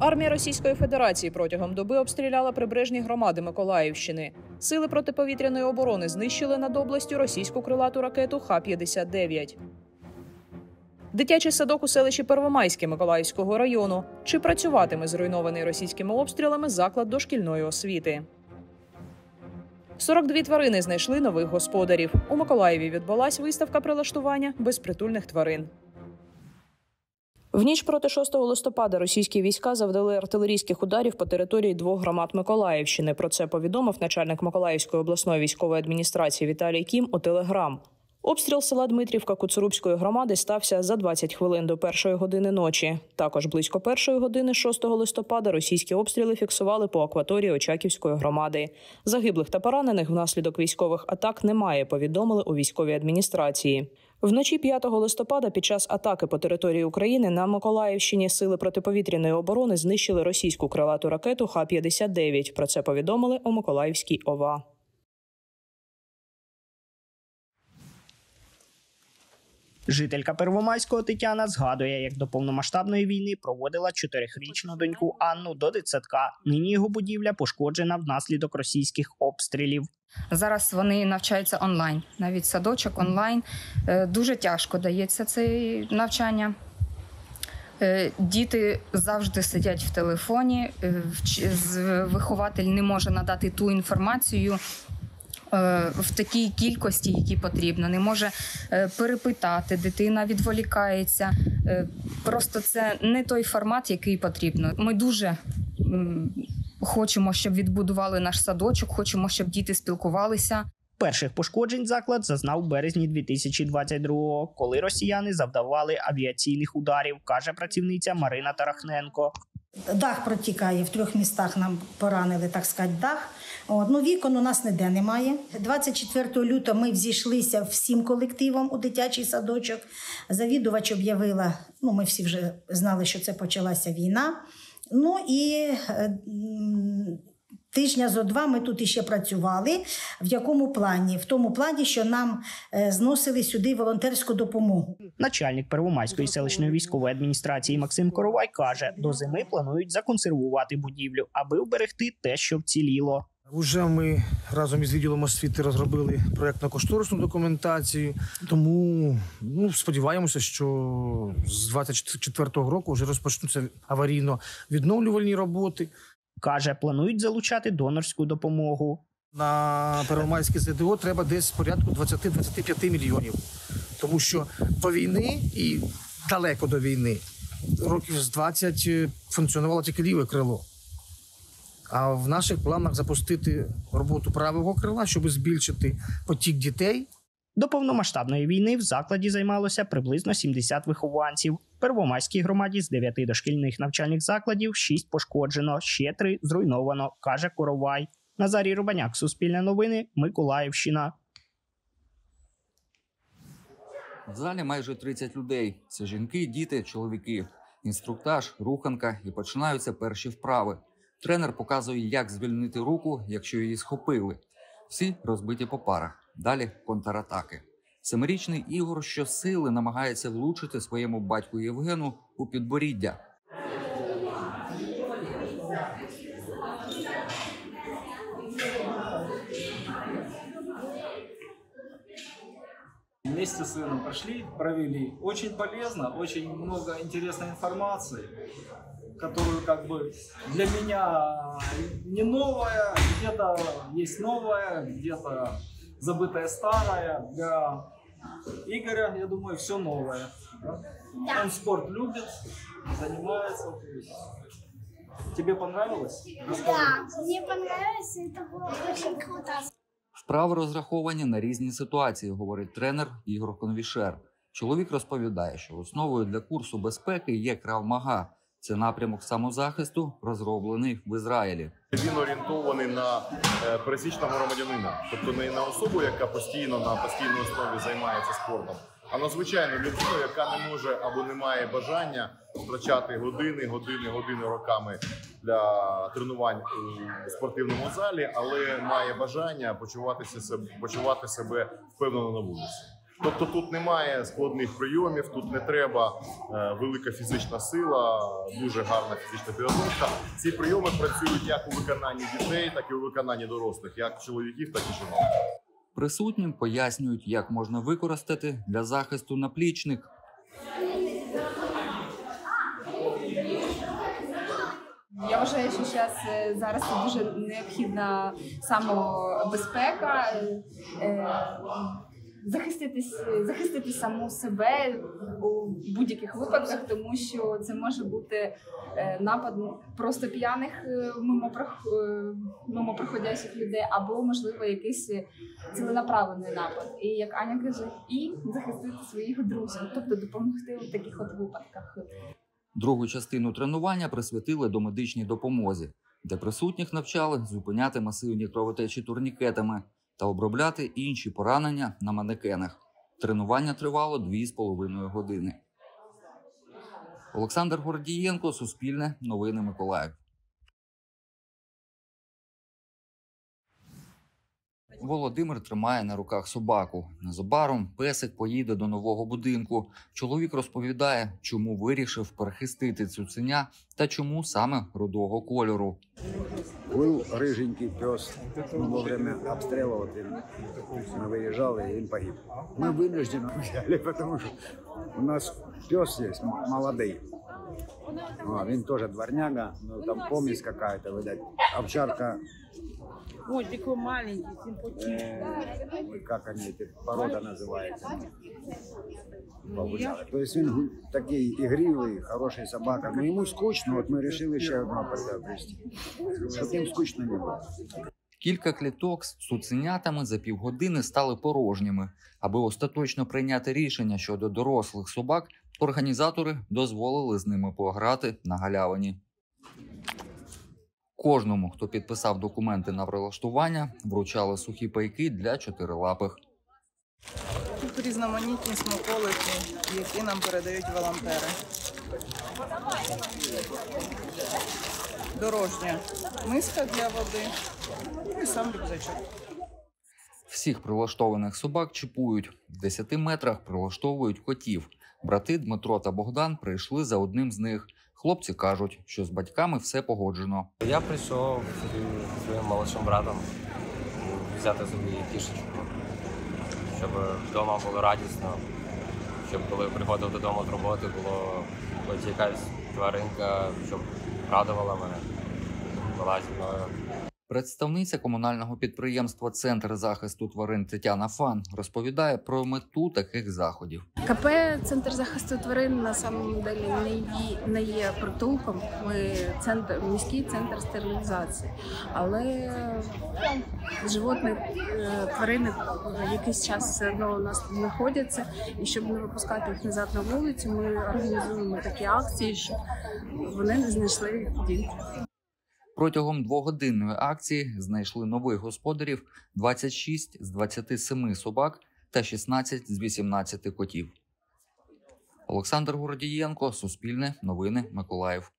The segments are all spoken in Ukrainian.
Армія Російської Федерації протягом доби обстріляла прибережні громади Миколаївщини. Сили протиповітряної оборони знищили над областю російську крилату ракету Х-59. Дитячий садок у селищі Первомайське Миколаївського району. Чи працюватиме зруйнований російськими обстрілами заклад дошкільної освіти? 42 тварини знайшли нових господарів. У Миколаєві відбулась виставка прилаштування безпритульних тварин. В ніч проти 6 листопада російські війська завдали артилерійських ударів по території 2 громад Миколаївщини. Про це повідомив начальник Миколаївської обласної військової адміністрації Віталій Кім у Телеграм. Обстріл села Дмитрівка Куцурубської громади стався за 20 хвилин до 1-ї години ночі. Також близько 1-ї години 6 листопада російські обстріли фіксували по акваторії Очаківської громади. Загиблих та поранених внаслідок військових атак немає, повідомили у військовій адміністрації. Вночі 5 листопада під час атаки по території України на Миколаївщині сили протиповітряної оборони знищили російську крилату ракету Х-59. Про це повідомили у Миколаївській ОВА. Жителька Первомайського Тетяна згадує, як до повномасштабної війни проводила 4-річну доньку Анну до дитсадка. Нині його будівля пошкоджена внаслідок російських обстрілів. Зараз вони навчаються онлайн, навіть садочок онлайн. Дуже тяжко дається це навчання. Діти завжди сидять в телефоні, вихователь не може надати ту інформацію в такій кількості, які потрібно. Не може перепитати, дитина відволікається. Просто це не той формат, який потрібно. Ми дуже хочемо, щоб відбудували наш садочок, хочемо, щоб діти спілкувалися. Перших пошкоджень заклад зазнав в березні 2022-го, коли росіяни завдавали авіаційних ударів, каже працівниця Марина Тарахненко. Дах протікає, в 3 містах нам поранили, так сказати, дах. Вікон у нас ніде немає. 24 лютого ми взійшлися всім колективом у дитячий садочок. Завідувач об'явила, ми всі вже знали, що це почалася війна. Тижня зо 2 ми тут іще працювали. В якому плані? В тому плані, що нам зносили сюди волонтерську допомогу. Начальник Первомайської селищної військової адміністрації Максим Коровай каже, до зими планують законсервувати будівлю, аби вберегти те, що вціліло. Уже ми разом із відділом освіти розробили проєктно-кошторисну документацію, тому сподіваємося, що з 2024 року вже розпочнуться аварійно-відновлювальні роботи. Каже, планують залучати донорську допомогу. На Первомайське ЗДО треба десь порядку 20-25 мільйонів. Тому що до війни і далеко до війни років з 20 функціонувало тільки ліве крило. А в наших планах запустити роботу правого крила, щоб збільшити потік дітей. До повномасштабної війни в закладі займалося приблизно 70 вихованців. В Первомайській громаді з 9 дошкільних навчальних закладів 6 пошкоджено, ще 3 зруйновано, каже Коровай. Назарій Рубаняк, Суспільне новини, Миколаївщина. В залі майже 30 людей. Це жінки, діти, чоловіки. Інструктаж, руханка і починаються перші вправи. Тренер показує, як звільнити руку, якщо її схопили. Всі розбиті по парах. Далі контратаки. 7-річний Ігор щосили намагається влучити своєму батьку Євгену у підборіддя. Вместе с сыном пошли, провели. Очень полезно, очень много интересной информации, которую для меня не новая, где-то есть новая, где-то забытое старое. Для Игоря, я думаю, все новое. Да? Он спорт любит, занимается. Тебе понравилось? Да, мне понравилось, это было очень круто. Вправи розраховані на різні ситуації, говорить тренер Ігор Конвішер. Чоловік розповідає, що основою для курсу безпеки є Крав-Мага. Це напрямок самозахисту, розроблений в Ізраїлі. Він орієнтований на пересічного громадянина, тобто не на особу, яка на постійній основі займається спортом, а на звичайну людину, яка не може або не має бажання втрачати години роками для тренувань у спортивному залі, але має бажання почувати себе впевнено на вулиці. Тобто тут немає складних прийомів, тут не треба велика фізична сила, дуже гарна фізична підготовка. Ці прийоми працюють як у виконанні дітей, так і у виконанні дорослих, як чоловіків, так і жінок. Присутнім пояснюють, як можна використати для захисту наплічник. Я вважаю, що зараз це дуже необхідна самобезпека, захистити саму себе у будь-яких випадках, тому що це може бути напад просто п'яних мимо проходящих людей, або, можливо, якийсь ціленаправлений напад. І, як Аня каже, і захистити своїх друзів, тобто допомогти у таких от випадках. Другу частину тренування присвятили домедичній допомозі, де присутніх навчали зупиняти масивні кровотечі турнікетами та обробляти інші поранення на манекенах. Тренування тривало 2,5 години. Олександр Гордієнко, Суспільне, Новини Миколаїв. Володимир тримає на руках собаку. Незабаром песик поїде до нового будинку. Чоловік розповідає, чому вирішив перехистити цуценя та чому саме рудого кольору. Був риженький пес, во время обстрілу ми виїжджали, і він погиб. Ми винуждено взяли, тому що у нас пес є молодий. Він теж дворняга, там помесь какая-то, видать, овчарка. Ой, такой маленький, симпатичный. Как они, эти порода называется? То есть он такий игривый, хороший собака. Но ему скучно, вот мы решили еще одного приобрести, чтобы им скучно не было. Кілька кліток з цуценятами за півгодини стали порожніми. Аби остаточно прийняти рішення щодо дорослих собак, організатори дозволили з ними пограти на галявині. Кожному, хто підписав документи на прилаштування, вручали сухі пайки для чотирилапих. Тут різноманітні смаколики, які нам передають волонтери. Дорожня миска для води і сам рюкзачок. Всіх прилаштованих собак чіпують. В 10 метрах прилаштовують котів. Брати Дмитро та Богдан прийшли за одним з них. Хлопці кажуть, що з батьками все погоджено. Я прийшов зі своїм молодшим братом взяти собі кішечку, щоб вдома було радісно, щоб коли приходив додому з роботи, було хоч якась тваринка, щоб радувала мене, була зі мною. Представниця комунального підприємства «Центр захисту тварин» Тетяна Фан розповідає про мету таких заходів. КП «Центр захисту тварин» на самом деле не є притулком. Ми міський центр стерилізації. Але животні, тварини якийсь час все одно у нас знаходяться. І щоб не випускати їх назад на вулицю, ми організуємо такі акції, щоб вони не знайшли дім. Протягом 2-годинної акції знайшли нових господарів 26 з 27 собак та 16 з 18 котів. Олександр Гордієнко, Суспільне, Новини Миколаїв.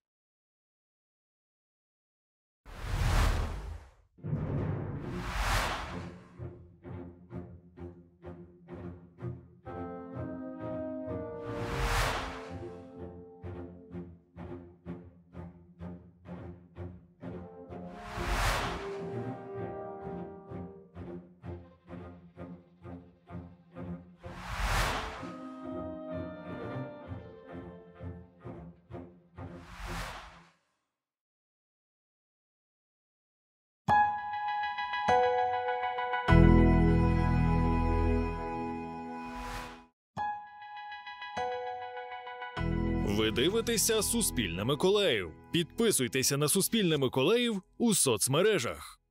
Ви дивитеся «Суспільне Миколаїв». Підписуйтеся на «Суспільне Миколаїв» у соцмережах.